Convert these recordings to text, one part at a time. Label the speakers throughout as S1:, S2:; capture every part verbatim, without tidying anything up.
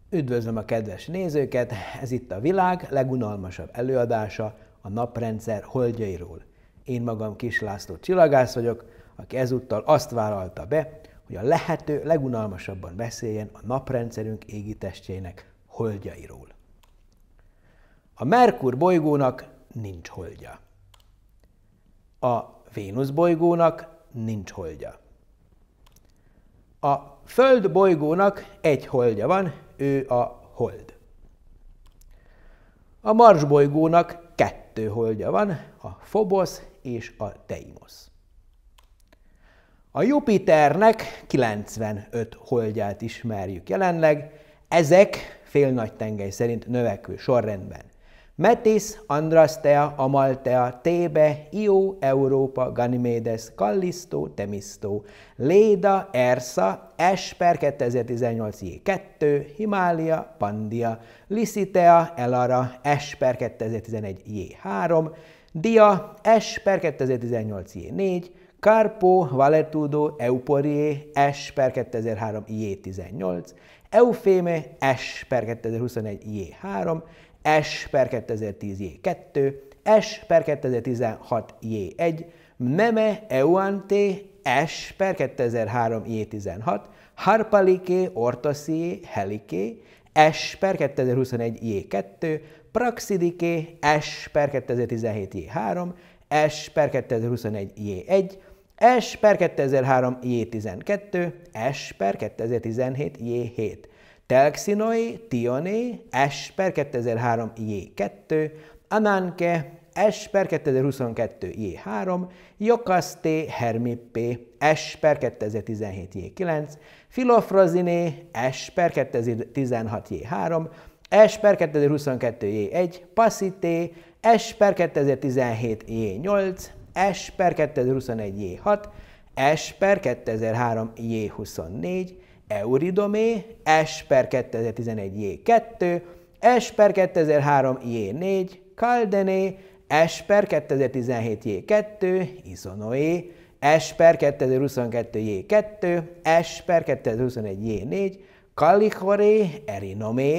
S1: Üdvözlöm a kedves nézőket! Ez itt a világ legunalmasabb előadása a naprendszer holdjairól. Én magam Kis László csillagász vagyok, aki ezúttal azt vállalta be, hogy a lehető legunalmasabban beszéljen a naprendszerünk égitestjeinek holdjairól. A Merkur bolygónak nincs holdja. A Vénusz bolygónak nincs holdja. A Föld bolygónak egy holdja van, ő a Hold. A Mars bolygónak kettő holdja van, a Phobos és a Deimos. A Jupiternek kilencvenöt holdját ismerjük jelenleg, ezek félnagytengely szerint növekvő sorrendben. Metis, Andrastea, Amalthea, Thebe, Io, Europa, Ganymedes, Callisto, Themisto, Leda, Ersa, S per kétezer-tizennyolc J kettő, Himália, Pandia, Licitea, Elara, S per kétezer-tizenegy J három, Dia, S per kétezer-tizennyolc J négy, Carpo, Valetudo, Euporie, S per kétezer-három J tizennyolc, Eufeme, S per kétezer-huszonegy J három, S per kétezer-tíz J kettő, S per kétezer-tizenhat J egy, Meme, Euante, S per kétezer-három J tizenhat, Harpalike, Orthosie, Helike, S per kétezer-huszonegy J kettő, Praxidike, S per kétezer-tizenhét J három, S per kétezer-huszonegy J egy, S per kétezer-három J tizenkettő, S per kétezer-tizenhét J hét. Telxinoi, Tione, S per kétezer-három J kettő, Ananke, S per kétezer-huszonkettő J három, Iokaste, Hermippe, S per kétezer-tizenhét J kilenc, Filofrozine, S per kétezer-tizenhat J három, S per kétezer-huszonkettő J egy, Pasite, S per kétezer-tizenhét J nyolc, S per kétezer-huszonegy J hat, S per kétezer-három J huszonnégy, Euridome, S per kétezer-tizenegy J kettő, S per kétezer-három J négy, Caldene, S per kétezer-tizenhét J kettő, Isonoe, S per kétezer-huszonkettő J kettő, S per kétezer-huszonegy J négy, Calicore, Erinome,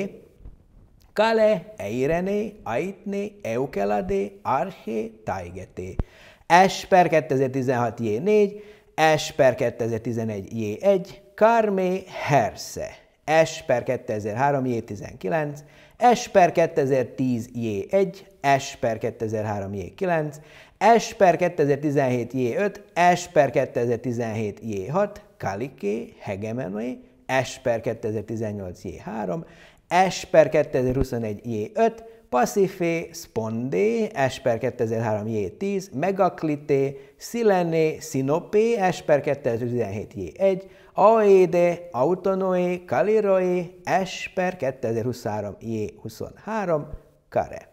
S1: Kale, Eirene, Aitne, Eukelade, Arche, Taigete, S per kétezer-tizenhat J négy, S per kétezer-tizenegy J egy, Carme, Herse, S per kétezer-három J tizenkilenc, S per kétezer-tíz J egy, S per kétezer-három J kilenc, S per kétezer-tizenhét J öt, S per kétezer-tizenhét J hat, Kalike, Hegemone, S per kétezer-tizennyolc J három, S per kétezer-huszonegy J öt, Pacife, Sponde, S per kétezer-három J tíz, Megaklite, Silene, Sinope, S per kétezer-tizenhét J egy, Aoede, Autonoe, Caliroe, S per kétezer-huszonhárom J huszonhárom, Care.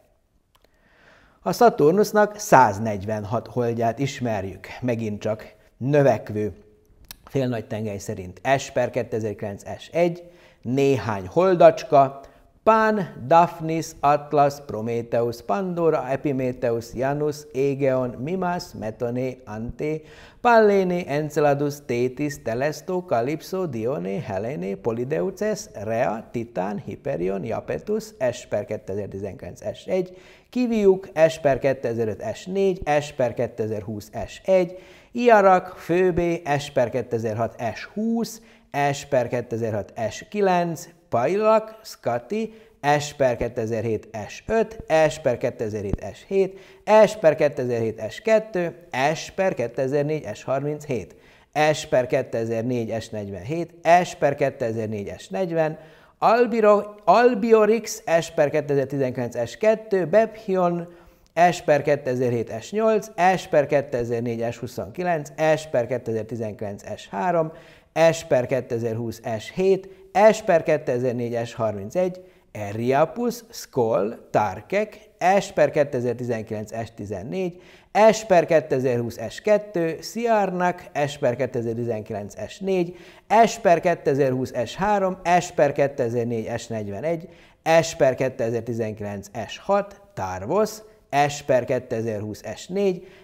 S1: A Szaturnusznak száznegyvenhat holdját ismerjük, megint csak növekvő félnagytengely szerint. S per kétezer-kilenc S egy, néhány holdacska, Pan, Daphnis, Atlas, Prometheus, Pandora, Epimetheus, Janus, Aegeon, Mimas, Metone, Ante, Pallene, Enceladus, Tethys, Telesto, Calypso, Dione, Helene, Polydeuces, Rhea, Titán, Hyperion, Iapetus, S per kétezer-tizenkilenc S egy, Kiviuk, S per kétezer-öt S négy, S per kétezer-húsz S egy, Iarak, Phoebe, S per kétezer-hat S húsz, S per kétezer-hat S kilenc, Pailak, Skati, S per kétezer-hét S öt, S per kétezer-hét S hét, S per kétezer-hét S kettő, S per kétezer-négy S harminchét, S per kétezer-négy S negyvenhét, S per kétezer-négy S negyven, Albiro, Albiorix, S per kétezer-tizenkilenc S kettő, Bephion, S per kétezer-hét S nyolc, S per kétezer-négy S huszonkilenc, S per kétezer-tizenkilenc S három, S per kétezer-húsz S hét, S per kétezer-négy S harmincegy, Eriapus, Skoll, Tarkek, S per kétezer-tizenkilenc S tizennégy, S per kétezer-húsz S kettő, Siarnak, S per kétezer-tizenkilenc S négy, S per kétezer-húsz S három, S per kétezer-négy S negyvenegy, S per kétezer-tizenkilenc S hat, Tarvos, S per kétezer-húsz S négy,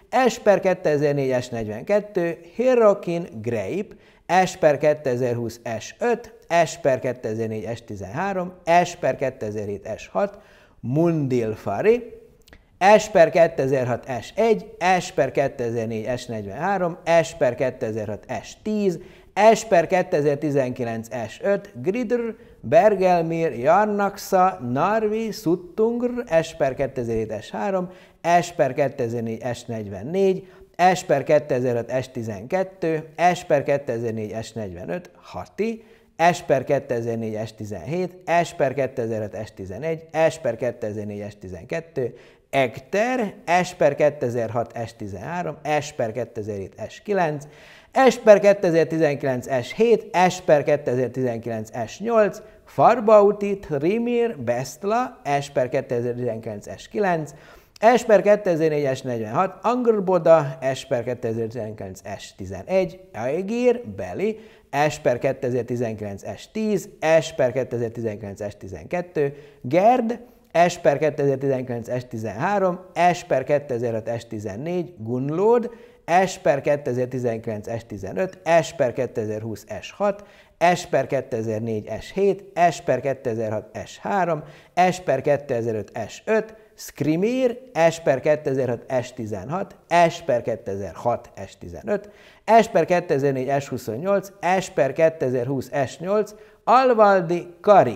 S1: S per kétezer-négy S negyvenkettő, Hyrrokin Grape, S per kétezer-húsz S öt, S per kétezer-négy S tizenhárom, S per kétezer-hét S hat, Mundilfari, S per kétezer-hat S egy, S per kétezer-négy S negyvenhárom, S per kétezer-hat S tíz, S per kétezer-tizenkilenc S öt, Gridr, Bergelmir, Jarnaxa, Narvi, Suttungr, S per kétezer-hét S három, S per kétezer-négy S negyvennégy, S per kétezer-öt S tizenkettő, S per kétezer-négy S negyvenöt, Hati, S per kétezer-négy S tizenhét, S per kétezer-öt S tizenegy, S per kétezer-négy S tizenkettő, Ekter, S per kétezer-hat S tizenhárom, S per kétezer-hét S kilenc, S per kétezer-tizenkilenc S hét, S per kétezer-tizenkilenc S nyolc, Farbauti, Trimir, Bestla, S per kétezer-tizenkilenc S kilenc, S per kétezer-négy S negyvenhat, Angerboda, S per kétezer-tizenkilenc S tizenegy, Aegir, Beli, S per kétezer-tizenkilenc S tíz, S per kétezer-tizenkilenc S tizenkettő, Gerd, S per kétezer-tizenkilenc S tizenhárom, S per kétezer-öt S tizennégy, Gunlód, S per kétezer-tizenkilenc S tizenöt, S per kétezer-húsz S hat, S per kétezer-négy S hét, S per kétezer-hat S három, S per kétezer-öt S öt, Skrimir, S per kétezer-hat S tizenhat, S per kétezer-hat S tizenöt, S per kétezer-négy S huszonnyolc, S per kétezer-húsz S nyolc, Alvaldi Kari,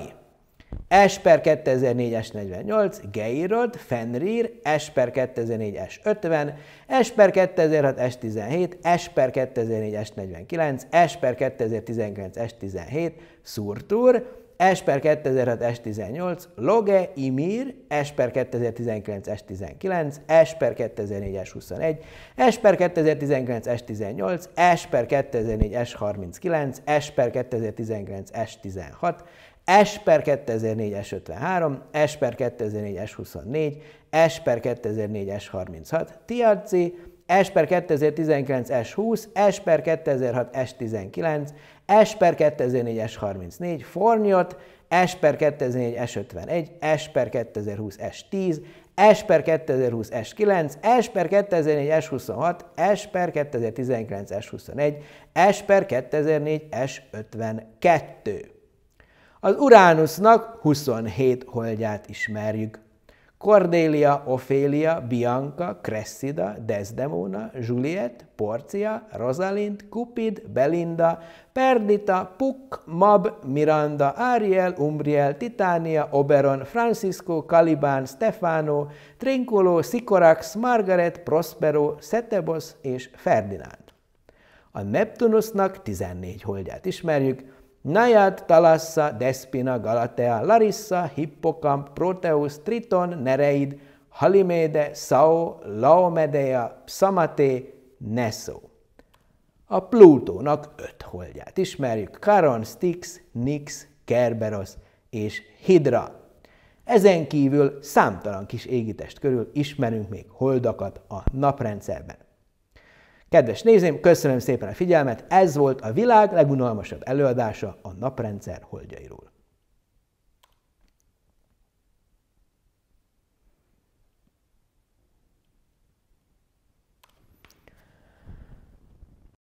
S1: S per kétezer-négy S negyvennyolc, Geirod, Fenrir, S per kétezer-négy S ötven, S per kétezer-hat S tizenhét, S per kétezer-négy S negyvenkilenc, S per kétezer-tizenkilenc S tizenhét, Surtur, S per kétezer-hat S tizennyolc, Loge Imir, S per kétezer-tizenkilenc S tizenkilenc, S per kétezer-négy S huszonegy, S per kétezer-tizenkilenc S tizennyolc, S per kétezer-négy S harminckilenc, S per kétezer-tizenkilenc S tizenhat, S per kétezer-négy S ötvenhárom, S per kétezer-négy S huszonnégy, S per kétezer-négy S harminchat, Tiazi, S per kétezer-tizenkilenc S húsz, S per kétezer-hat S tizenkilenc, S per kétezer-négy S harmincnégy, Fornyot, S per kétezer-négy S ötvenegy, S per kétezer-húsz S tíz, S per kétezer-húsz S kilenc, S per kétezer-négy S huszonhat, S per kétezer-tizenkilenc S huszonegy, S per kétezer-négy S ötvenkettő. Az Uránusznak huszonhét holdját ismerjük. Cordelia, Ophelia, Bianca, Cressida, Desdemona, Juliet, Porcia, Rosalind, Cupid, Belinda, Perdita, Puck, Mab, Miranda, Ariel, Umbriel, Titania, Oberon, Francisco, Caliban, Stefano, Trinculo, Sycorax, Margaret, Prospero, Setebos és Ferdinand. A Neptunusznak tizennégy holdját ismerjük. Naiad, Thalassa, Despina, Galatea, Larissa, Hippocamp, Proteus, Triton, Nereid, Halimede, Sao, Laomedea, Psamate, Neso. A Plutónak öt holdját ismerjük, Charon, Styx, Nix, Kerberos és Hidra. Ezen kívül számtalan kis égitest körül ismerünk még holdakat a naprendszerben. Kedves nézőim, köszönöm szépen a figyelmet, ez volt a világ legunalmasabb előadása a naprendszer holdjairól.